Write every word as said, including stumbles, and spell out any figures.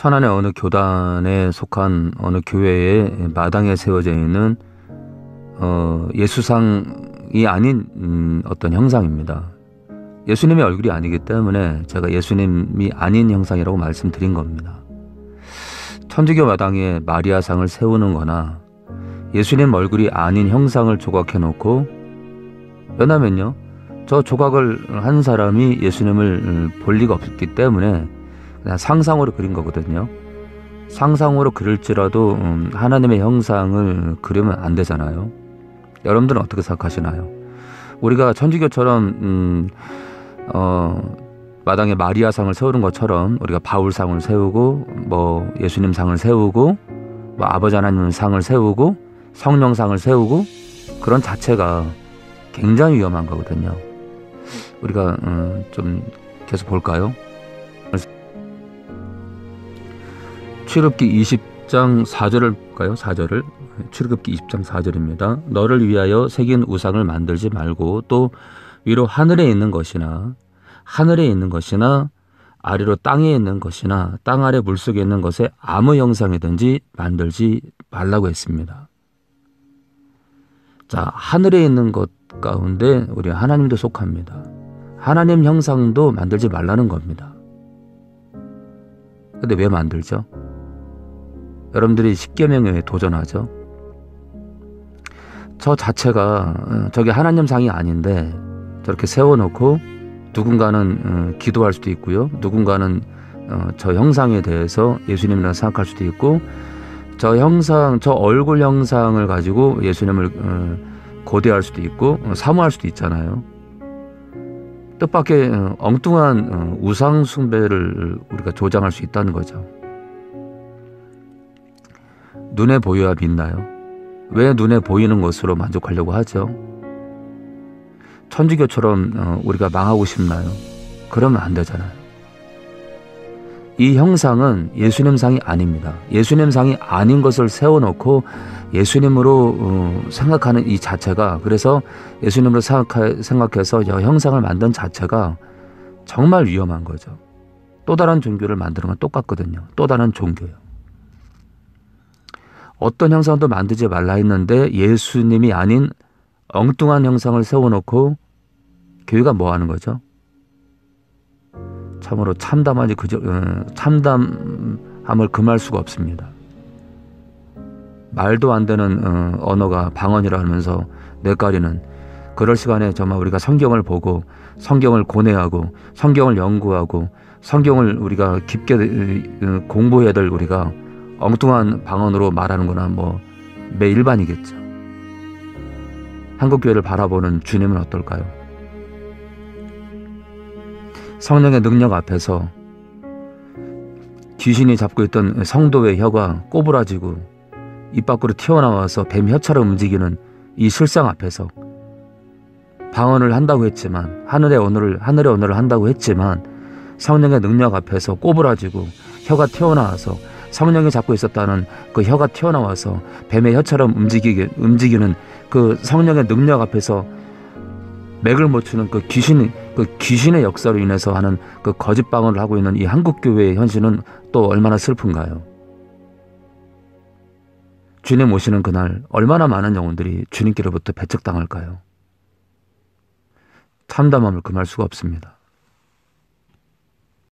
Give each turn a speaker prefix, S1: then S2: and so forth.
S1: 천안의 어느 교단에 속한 어느 교회의 마당에 세워져 있는 어, 예수상이 아닌 음, 어떤 형상입니다. 예수님의 얼굴이 아니기 때문에 제가 예수님이 아닌 형상이라고 말씀드린 겁니다. 천주교 마당에 마리아상을 세우는 거나 예수님 얼굴이 아닌 형상을 조각해 놓고 왜냐면요, 저 조각을 한 사람이 예수님을 볼 리가 없기 때문에 그냥 상상으로 그린 거거든요. 상상으로 그릴지라도 음, 하나님의 형상을 그리면 안 되잖아요. 여러분들은 어떻게 생각하시나요? 우리가 천주교처럼 음, 어, 마당에 마리아상을 세우는 것처럼 우리가 바울상을 세우고 뭐 예수님상을 세우고 뭐 아버지 하나님 상을 세우고 성령상을 세우고 그런 자체가 굉장히 위험한 거거든요. 우리가 음, 좀 계속 볼까요? 출애굽기 이십 장 사 절을 볼까요? 사 절을. 출애굽기 이십 장 사 절입니다. 너를 위하여 새긴 우상을 만들지 말고 또 위로 하늘에 있는 것이나 하늘에 있는 것이나 아래로 땅에 있는 것이나 땅 아래 물속에 있는 것에 아무 형상이든지 만들지 말라고 했습니다. 자, 하늘에 있는 것 가운데 우리 하나님도 속합니다. 하나님 형상도 만들지 말라는 겁니다. 근데 왜 만들죠? 여러분들이 십계명에 도전하죠. 저 자체가 저게 하나님 상이 아닌데 저렇게 세워놓고 누군가는 기도할 수도 있고요, 누군가는 저 형상에 대해서 예수님이라고 생각할 수도 있고, 저 형상, 저 얼굴 형상을 가지고 예수님을 고대할 수도 있고 사모할 수도 있잖아요. 뜻밖의 엉뚱한 우상 숭배를 우리가 조장할 수 있다는 거죠. 눈에 보여야 믿나요? 왜 눈에 보이는 것으로 만족하려고 하죠? 천주교처럼 우리가 망하고 싶나요? 그러면 안 되잖아요. 이 형상은 예수님 상이 아닙니다. 예수님 상이 아닌 것을 세워놓고 예수님으로 생각하는 이 자체가, 그래서 예수님으로 생각해서 형상을 만든 자체가 정말 위험한 거죠. 또 다른 종교를 만드는 건 똑같거든요. 또 다른 종교요. 어떤 형상도 만들지 말라 했는데 예수님이 아닌 엉뚱한 형상을 세워놓고 교회가 뭐 하는 거죠? 참으로 참담하지 그저 참담함을 금할 수가 없습니다. 말도 안 되는 어, 언어가 방언이라 하면서 뇌까리는, 그럴 시간에 정말 우리가 성경을 보고 성경을 고뇌하고 성경을 연구하고 성경을 우리가 깊게 어, 공부해야 될 우리가 엉뚱한 방언으로 말하는 거나 뭐 매일반이겠죠. 한국교회를 바라보는 주님은 어떨까요? 성령의 능력 앞에서 귀신이 잡고 있던 성도의 혀가 꼬부라지고 입 밖으로 튀어나와서 뱀 혀처럼 움직이는 이 실상 앞에서 방언을 한다고 했지만, 하늘의 언어를 하늘의 언어를 한다고 했지만 성령의 능력 앞에서 꼬부라지고 혀가 튀어나와서 성령이 잡고 있었다는 그 혀가 튀어나와서 뱀의 혀처럼 움직이게, 움직이는 그 성령의 능력 앞에서 맥을 못 추는 그 귀신, 그 귀신의 역사로 인해서 하는 그 거짓 방언을 하고 있는 이 한국교회의 현실은 또 얼마나 슬픈가요? 주님 오시는 그날 얼마나 많은 영혼들이 주님께로부터 배척당할까요? 참담함을 금할 수가 없습니다.